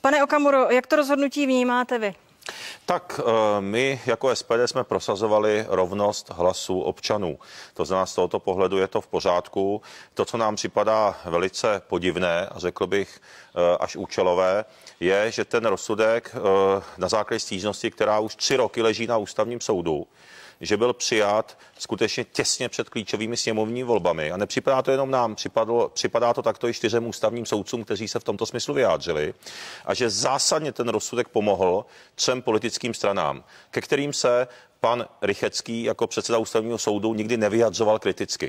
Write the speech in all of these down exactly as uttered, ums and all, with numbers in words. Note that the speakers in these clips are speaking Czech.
Pane Okamuro, jak to rozhodnutí vnímáte vy? Tak my jako S P D jsme prosazovali rovnost hlasů občanů. To znamená, z tohoto pohledu je to v pořádku. To, co nám připadá velice podivné a řekl bych až účelové, je, že ten rozsudek na základě stížnosti, která už tři roky leží na ústavním soudu, že byl přijat skutečně těsně před klíčovými sněmovními volbami. A nepřipadá to jenom nám, připadlo, připadá to takto i čtyřem ústavním soudcům, kteří se v tomto smyslu vyjádřili. A že zásadně ten rozsudek pomohl třem politickým stranám, ke kterým se pan Rychetský jako předseda ústavního soudu nikdy nevyjadřoval kriticky.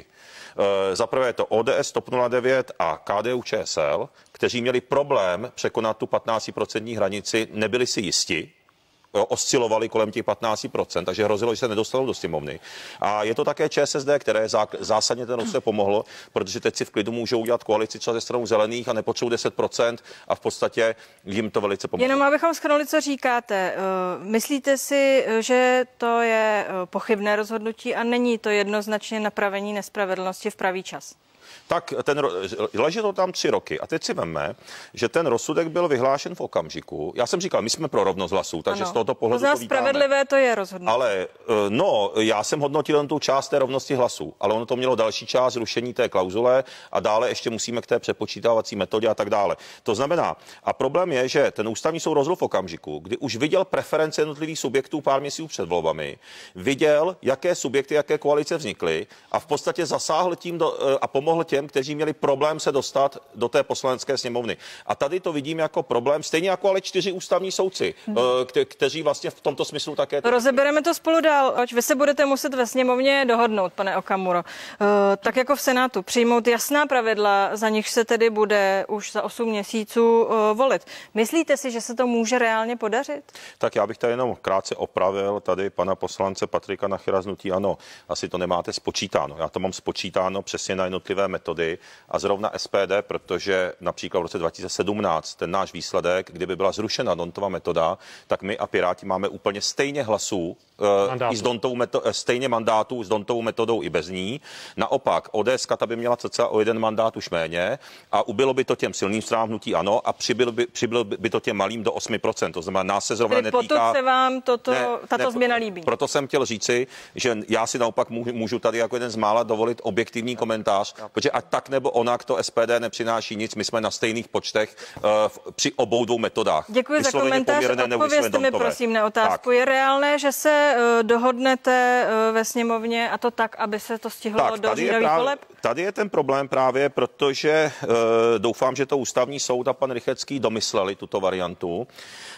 E, Za prvé je to O D S, TOP nula devět a K D U Č S L, kteří měli problém překonat tu patnáctiprocentní hranici, nebyli si jisti, oscilovali kolem těch patnáct procent, takže hrozilo, že se nedostanou do sněmovny. A je to také Č S S D, které zásadně ten rozsudek pomohlo, protože teď si v klidu můžou udělat koalici třeba ze stranou zelených a nepotřebují deset procent a v podstatě jim to velice pomohlo. Jenom abychom shrnuli, co říkáte. Myslíte si, že to je pochybné rozhodnutí a není to jednoznačně napravení nespravedlnosti v pravý čas? Tak ten, leží to tam tři roky. A teď si veme, že ten rozsudek byl vyhlášen v okamžiku. Já jsem říkal, my jsme pro rovnost hlasů, takže ano, z tohoto pohledu to vítáme. Spravedlivé to je rozhodnutí. Ale no, já jsem hodnotil jen tu část té rovnosti hlasů, ale ono to mělo další část zrušení té klauzule a dále ještě musíme k té přepočítávací metodě a tak dále. To znamená, a problém je, že ten ústavní soud rozhodl v okamžiku, kdy už viděl preference jednotlivých subjektů pár měsíců před volbami, viděl, jaké subjekty, jaké koalice vznikly a v podstatě zasáhl tím do, a pomohl těm, kteří měli problém se dostat do té poslanecké sněmovny. A tady to vidím jako problém, stejně jako ale čtyři ústavní soudci, kte- kteří vlastně v tomto smyslu také... Rozebereme to spolu dál. Oč vy se budete muset ve sněmovně dohodnout, pane Okamuro. Tak jako v Senátu, přijmout jasná pravidla, za nich se tedy bude už za osm měsíců volit. Myslíte si, že se to může reálně podařit? Tak já bych tady jenom krátce opravil tady pana poslance Patrika Nachera z hnutí ANO. Asi to nemáte spočítáno. Já to mám spočítáno přesně na jednotlivé metody a zrovna S P D, protože například v roce dva tisíce sedmnáct ten náš výsledek, kdyby byla zrušena Dontova metoda, tak my a Piráti máme úplně stejně hlasů, uh, i s Dontovou meto- stejně mandátů s Dontovou metodou i bez ní. Naopak O D S ta by měla cca o jeden mandát už méně a ubylo by to těm silným stranám hnutí ANO a přibylo by, přibylo by to těm malým do osm procent. To znamená, nás se zrovna Tedy netýká... Potud se vám toto, ne, tato ne, změna líbí. Proto jsem chtěl říci, že já si naopak můžu, můžu tady jako jeden z mála dovolit objektivní komentář, protože ať tak nebo onak to S P D nepřináší nic, my jsme na stejných počtech uh, při obou dvou metodách. Děkuji za komentář. Odpovězte mi prosím na otázku. Tak. Je reálné, že se uh, dohodnete uh, ve sněmovně a to tak, aby se to stihlo tak, do říjnových voleb? Tady je ten problém právě, protože uh, doufám, že to ústavní soud a pan Rychetský domysleli tuto variantu.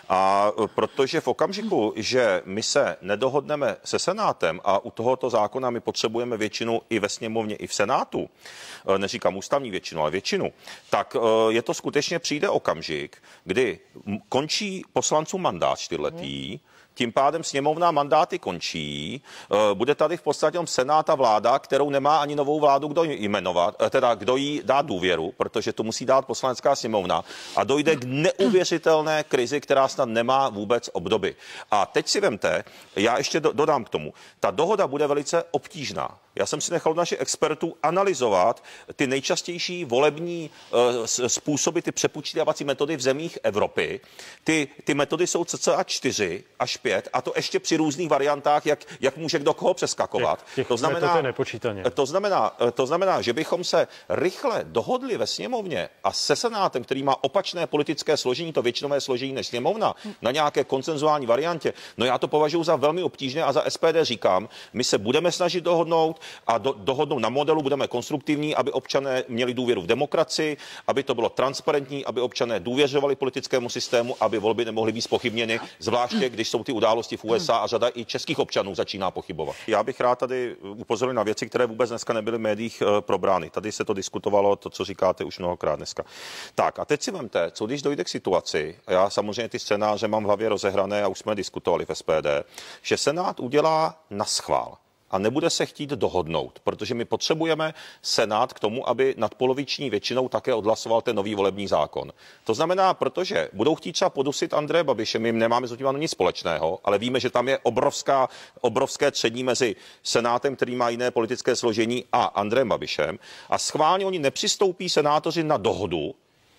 A protože v okamžiku, že my se nedohodneme se Senátem a u tohoto zákona my potřebujeme většinu i ve sněmovně, i v Senátu, neříkám ústavní většinu, ale většinu, tak je to skutečně přijde okamžik, kdy končí poslancům mandát čtyřletý, tím pádem sněmovna mandáty končí, bude tady v podstatě Senát a vláda, kterou nemá ani novou vládu kdo jmenovat, teda kdo jí dá důvěru, protože to musí dát poslanecká sněmovna a dojde k neuvěřitelné krizi, která snad nemá vůbec obdoby. A teď si vemte, já ještě do, dodám k tomu, ta dohoda bude velice obtížná. Já jsem si nechal od našich expertů analyzovat ty nejčastější volební uh, způsoby, ty přepočítávací metody v zemích Evropy. Ty, ty metody jsou cca čtyři až pět a to ještě při různých variantách, jak, jak může kdo koho přeskakovat. Těch, těch to, znamená, to, znamená, to znamená, že bychom se rychle dohodli ve sněmovně a se Senátem, který má opačné politické složení, to většinové složení než sněmovna, na nějaké konsenzuální variantě. No já to považuji za velmi obtížné a za S P D říkám, my se budeme snažit dohodnout a do, dohodnout na modelu, budeme konstruktivní, aby občané měli důvěru v demokracii, aby to bylo transparentní, aby občané důvěřovali politickému systému, aby volby nemohly být zpochybněny, zvláště když jsou ty události v U S A a řada i českých občanů začíná pochybovat. Já bych rád tady upozornil na věci, které vůbec dneska nebyly v médiích e, probrány. Tady se to diskutovalo, to, co říkáte už mnohokrát dneska. Tak a teď si vemte, co když dojde k situaci, a já samozřejmě ty scénáře mám v hlavě rozehrané a už jsme diskutovali v S P D, že Senát udělá naschvál a nebude se chtít dohodnout, protože my potřebujeme Senát k tomu, aby nadpoloviční většinou také odhlasoval ten nový volební zákon. To znamená, protože budou chtít třeba podusit Andreje Babiše, my nemáme s tím nic společného, ale víme, že tam je obrovská, obrovské tření mezi Senátem, který má jiné politické složení, a Andrejem Babišem, a schválně oni nepřistoupí senátoři na dohodu.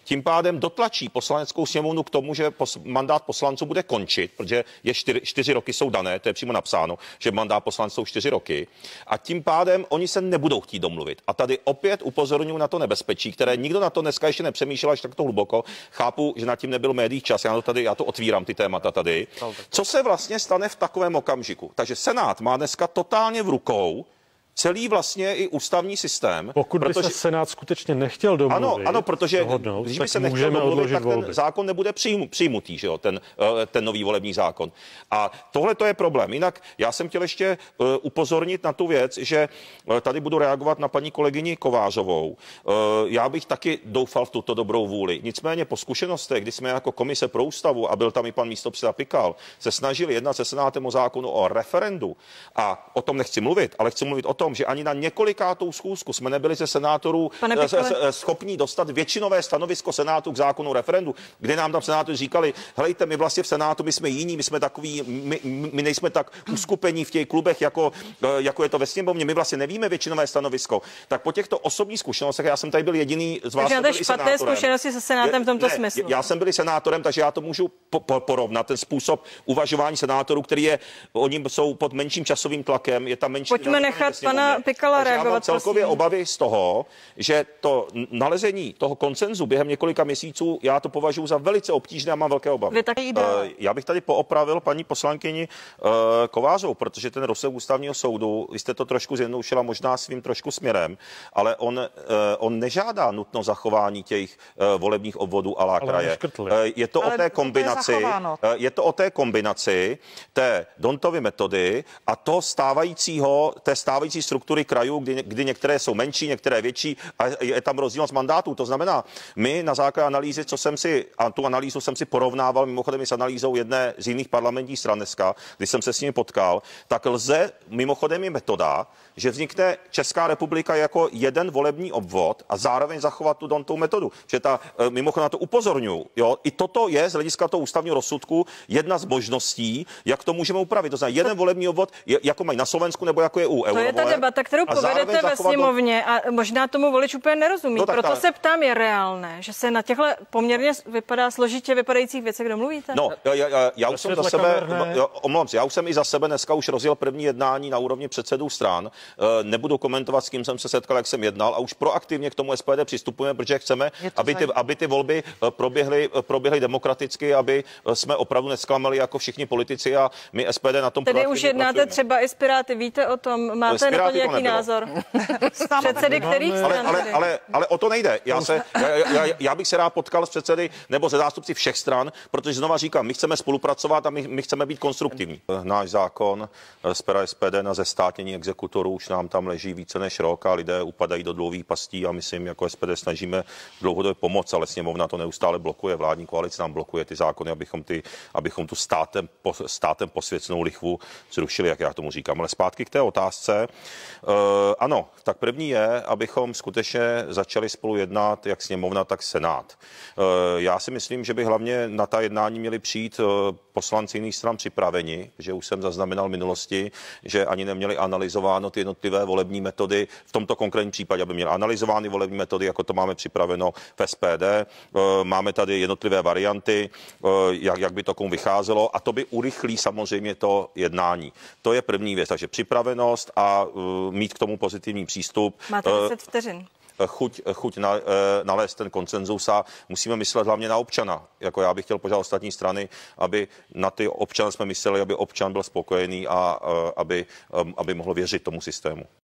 tím pádem dotlačí poslaneckou sněmovnu k tomu, že pos, mandát poslanců bude končit, protože je čtyři, čtyři roky jsou dané, to je přímo napsáno, že mandát poslanců jsou čtyři roky a tím pádem oni se nebudou chtít domluvit. A tady opět upozorňuji na to nebezpečí, které nikdo na to dneska ještě nepřemýšlel až takto hluboko. Chápu, že nad tím nebyl médií čas, já to tady, já to otvírám ty témata tady. Co se vlastně stane v takovém okamžiku? Takže Senát má dneska totálně v rukou celý vlastně i ústavní systém. Pokud by protože... se Senát skutečně nechtěl domluvit, ano, ano, protože dohodnout, když by se nechtěl domluvit, tak volby. Ten zákon nebude přijmu, přijmutý, že jo, ten, ten nový volební zákon. A tohle to je problém. Jinak já jsem chtěl ještě uh, upozornit na tu věc, že uh, tady budu reagovat na paní kolegyni Kovářovou. Uh, já bych taky doufal v tuto dobrou vůli. Nicméně po zkušenostech, kdy jsme jako komise pro ústavu, a byl tam i pan místopředseda Pikal, se snažili jednat se Senátem o zákonu o referendu. A o tom nechci mluvit, ale chci mluvit o tom, že ani na několikátou schůzku jsme nebyli ze senátorů schopní dostat většinové stanovisko Senátu k zákonu o referendu, kde nám tam senátoři říkali, helejte, my vlastně v Senátu, my jsme jiní, my jsme takový, my, my nejsme tak uskupení v těch klubech, jako, jako je to ve sněmovně, my vlastně nevíme většinové stanovisko. Tak po těchto osobních zkušenostech, já jsem tady byl jediný z vás, takže máte špatné zkušenosti se Senátem v tomto ne, smyslu. Já jsem byl senátorem, takže já to můžu po, po, porovnat, ten způsob uvažování senátorů, který je, oni jsou pod menším časovým tlakem, je tam menší. Pojďme nechat pana Pikala reagovat. Já mám celkově prosím. obavy z toho, že to nalezení toho konsenzu během několika měsíců, já to považuji za velice obtížné a mám velké obavy. Vy taky uh, já bych tady poopravil paní poslankyni uh, Kovářovou, protože ten rozsah ústavního soudu, vy jste to trošku zjednoušila možná svým trošku směrem, ale on, uh, on nežádá nutno zachování těch uh, volebních obvodů a la kraje. Uh, je to ale o té kombinaci, je, uh, je to o té kombinaci té Dontovy metody a toho stávajícího, té stávající struktury krajů, kdy, kdy některé jsou menší, některé větší a je tam rozdílnost mandátů. To znamená, my na základě analýzy, co jsem si, a tu analýzu jsem si porovnával mimochodem i s analýzou jedné z jiných parlamentních stran dneska, když jsem se s nimi potkal, tak lze mimochodem i metoda, že vznikne Česká republika jako jeden volební obvod a zároveň zachovat tu Dontovou metodu. Že ta, mimochodem na to upozorňuji, jo, i toto je z hlediska toho ústavního rozsudku jedna z možností, jak to můžeme upravit. To znamená, jeden volební obvod, jako mají na Slovensku nebo jako je u To je ta debata, kterou povedete ve sněmovně a možná tomu volič úplně nerozumí. No, Proto ta... se ptám, je reálné, že se na těchto poměrně vypadá složitě vypadajících věcech domluvíte? No, já, já, já už jsem za sebe, no, omlouvám se, já už jsem i za sebe dneska už rozjel první jednání na úrovni předsedů stran. Nebudu komentovat, s kým jsem se setkal, jak jsem jednal a už proaktivně k tomu S P D přistupujeme, protože chceme, aby ty, aby ty volby proběhly, proběhly demokraticky, aby jsme opravdu nesklamali jako všichni politici a my S P D na tom Tedy už jednáte pracujeme. Třeba i s Piráty, víte o tom, máte na to nějaký to názor? Předsedy kterých ale, stran? Ale, ale, ale o to nejde. Já, se, já, já, já bych se rád potkal s předsedy nebo se zástupci všech stran, protože znova říkám, my chceme spolupracovat a my, my chceme být konstruktivní. Náš zákon z pera S P D na zestátnění exekutorů už nám tam leží více než rok a lidé upadají do dlouhých pastí a my si jim jako S P D snažíme dlouhodobě pomoct, ale sněmovna to neustále blokuje, vládní koalice nám blokuje ty zákony, abychom, ty, abychom tu státem, státem posvěcenou lichvu zrušili, jak já tomu říkám. Ale zpátky k té otázce. Uh, ano, tak první je, abychom skutečně začali spolu jednat jak sněmovna, tak senát. Uh, já si myslím, že by hlavně na ta jednání měli přijít uh, poslanci jiných stran připraveni, že už jsem zaznamenal v minulosti, že ani neměli analyzováno ty jednotlivé volební metody, v tomto konkrétním případě, aby měli analyzovány volební metody, jako to máme připraveno v S P D. Uh, máme tady jednotlivé varianty, uh, jak, jak by to komu vycházelo a to by urychlí samozřejmě to jednání. To je první věc, takže připravenost a uh, mít k tomu pozitivní přístup. Máte deset vteřin. Chuť, chuť na, e, nalézt ten konsenzus a musíme myslet hlavně na občana. Jako já bych chtěl požádat ostatní strany, aby na ty občany jsme mysleli, aby občan byl spokojený a e, aby, e, aby mohl věřit tomu systému.